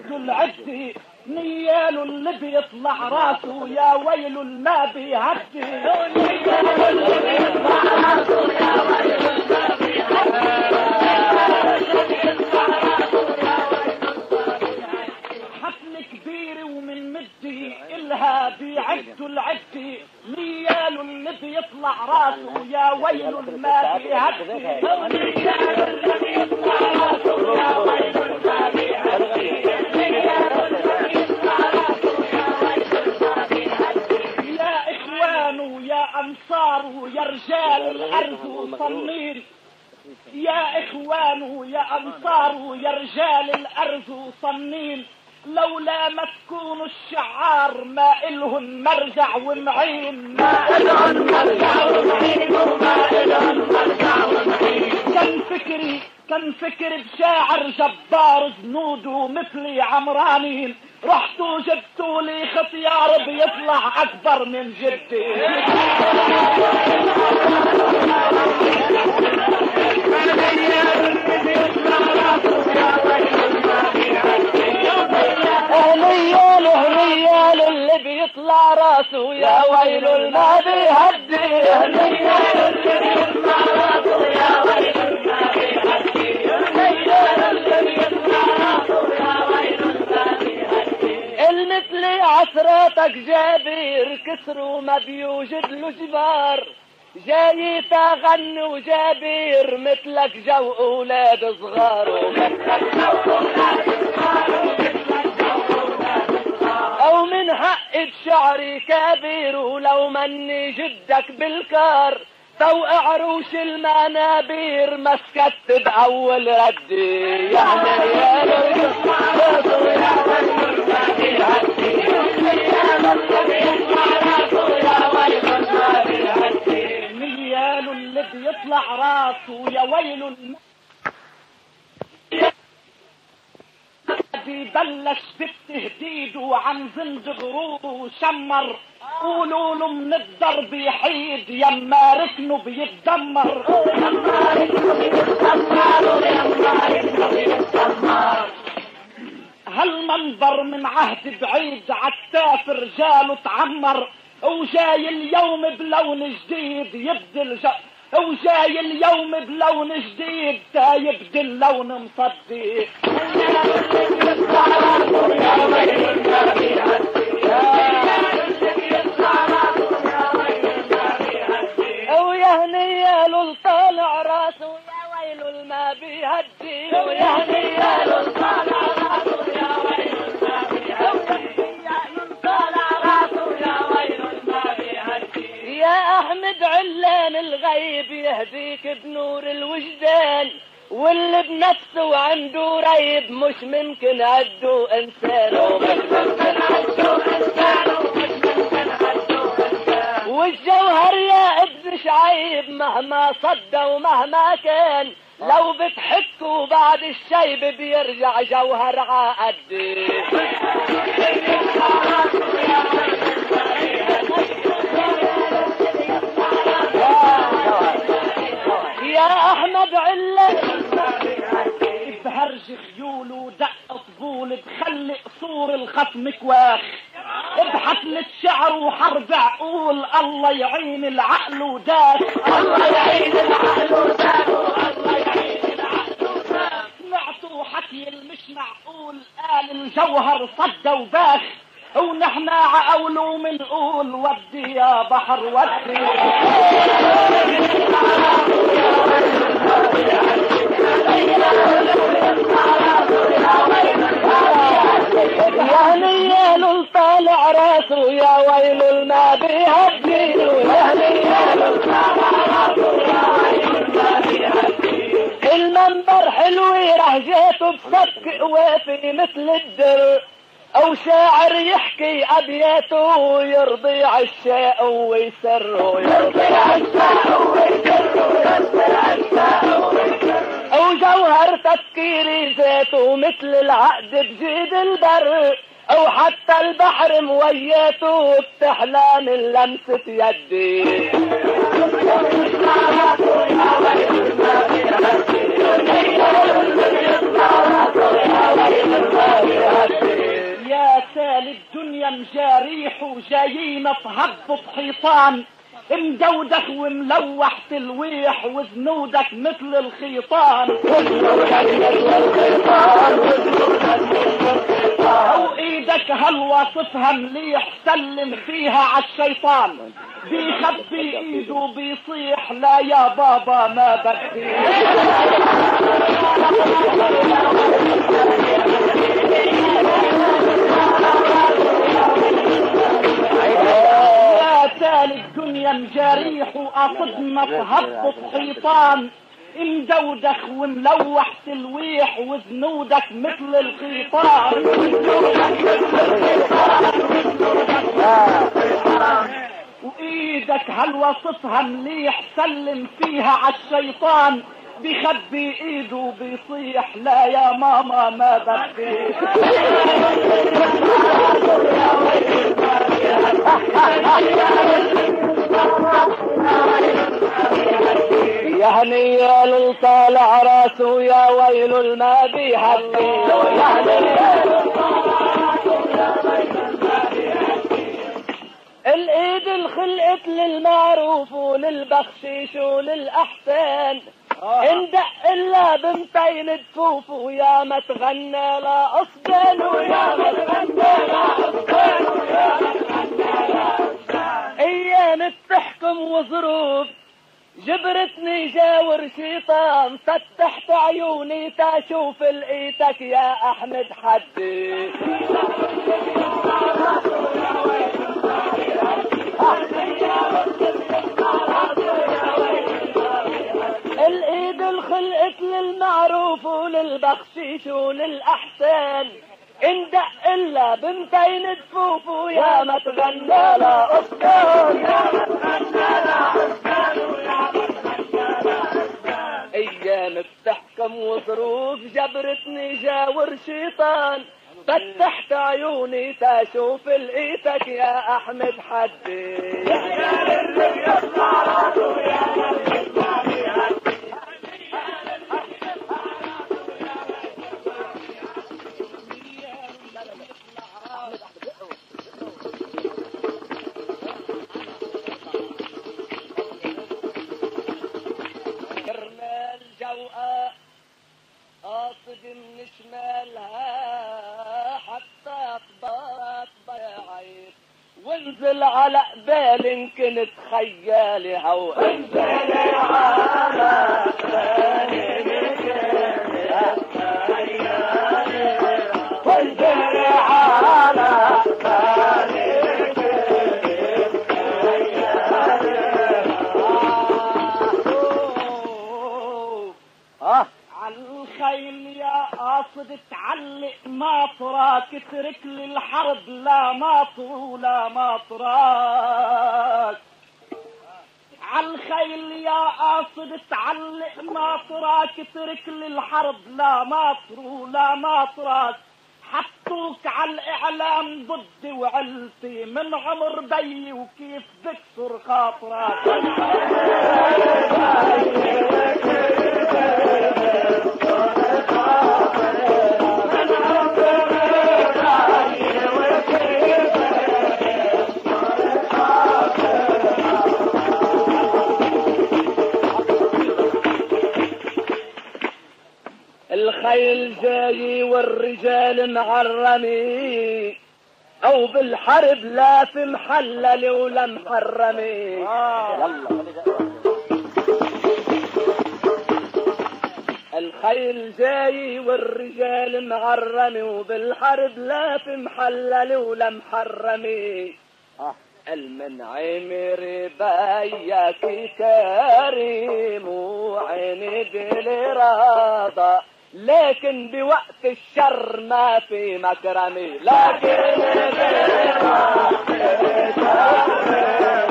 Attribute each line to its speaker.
Speaker 1: العدي نيال اللي بيطلع راسه يا ويل ما بيهدي حفل كبير ومن مدي إلها بيعدوا العدي نيال اللي بيطلع راسه يا ويل ما بيهدي أنصاره يا رجال الأرض وصنين يا إخوانه يا أنصاره يا رجال الأرض وصنين لولا ما تكونوا الشعار ما إلهن مرجع ومعين ما إلهن مرجع ومعين وما إلهن مرجع ومعين كان فكري بشاعر جبار جنوده مثلي عمرانين رحتوا جبتوا لي ختيار بيطلع أكبر من جدي ريال اللي بيطلع راسه يا ويل ما بيهدي المثل عثراتك جابير كسروا ما بيوجد له جبار جاي تغني وجابير مثلك جو اولاد صغار او من حق شعري كبير ولو مني جدك بالكار فوق عروش المنابير مسكت باول ردي يعني نيال اللي بيطلع راسه يا ويل بلش بالتهديد وعن زند غروره وشمر قولوا له من الضرب يحيد يما ركنه بيتدمر هالمنبر من عهد بعيد عالتاف رجاله تعمر وجاي اليوم بلون جديد يبدل وجاي اليوم بلون جديد تا يبدل لون مصدي ويا هنيال طالع راسه يا ويل ما بيهدي ويا هنيال طالع راسه يا ويل ما بيهدي يا احمد علان الغيب يهديك بنور الوجدان واللي بنفسه عنده ريب مش ممكن عدو انسان والجوهر يا ابن شعيب مهما صدى ومهما كان لو بتحكوا بعد الشيب بيرجع جوهر عقدي يا احمد علة بهرج خيول ودق طبول بخلي قصور الخصم كواخ بحفلة شعر وحرب عقول الله يعين العقل وداك الله يعين العقل وداك الله يعين العقل وداك سمعتوا حكي المش معقول قال الجوهر صدى وباخ ونحن عقوله منقول ودي يا بحر ودي يا نيال طالع راسه يا ويل ما بيهدي يا نيال طالع راسه يا ويل ما بيهدي المنبر حلو رهجته بصدق وافي مثل الدر او شاعر يحكي ابياته ويرضي عشاء ويسر يرضي عشاء ويسر يرضي عشاء ويسر او جوهر تفكيري ذاته مثل العقد بجيد البر او حتى البحر موياته بتحلى من لمسة يدي يا الدنيا مجاريح وجايين تهبط حيطان، مدودك وملوح تلويح وذنودك مثل الخيطان، وايدك هالوصفها مليح سلم فيها عالشيطان، بيخبي ايده بيصيح لا يا بابا ما بدي. يا تالي الدنيا مجاريح وقصدنا تهبط حيطان، مدودخ وملوح تلويح وذنودك مثل الخيطان، وايدك هالوصفها مليح سلم فيها عالشيطان، بيخبي ايده بيصيح لا يا ماما ما بدي. يا هنيا للطالع راسه يا ويل الما بيحكي، الايد الخلقت للمعروف وللبخشيش وللاحسان، اندق الا بمتين تفوف ويا ما تغنى لا اصبن ويا ما تغنى لا اصبن ويا ما تغنى لا اصبن. ايام بتحكم وظروف جبرتني جاور شيطان، فتحت عيوني تشوف لقيتك يا احمد حدي. الايد الخلقت للمعروف وللبخشيش وللاحسان، اندق الا بمتين تفوف ويا ما تغنى لا اصبن يا ما تغنى لا اصبن ويا ما تغنى لا اصبن. ايام بتحكم وظروف جبرتني جاور شيطان، فتحت عيوني تشوف لقيتك يا احمد حدي. يا الرب يطلع راسه يا الرب يطلع بيهدي. كرمال جوقة قاصد من شمالها حتى طبات ضيعيت، وانزل على قبال يمكن تخيالها وانزل على قبال يمكن تخيالها وانزل على قبال يمكن تخيالها. عالخيل يا قاصد تعلق ماطرك اترك للحرب لا ماطر ولا ماطرك. عالخيل يا قاصد تعلق ماطرك اترك للحرب لا ماطر ولا ماطرك. حطوك عالاعلام ضدي وعلتي من عمر بي وكيف بكسر خاطرك. الخيل جاي والرجال معرمي، او بالحرب لا في محلل ولا محرمي. الخيل جاي والرجال معرمي، وبالحرب لا في محلل ولا محرمي. المنعم ربايك كريم وعند الإرادة، لكن بوقت الشر ما في مكرمي. لكن بوقت الشر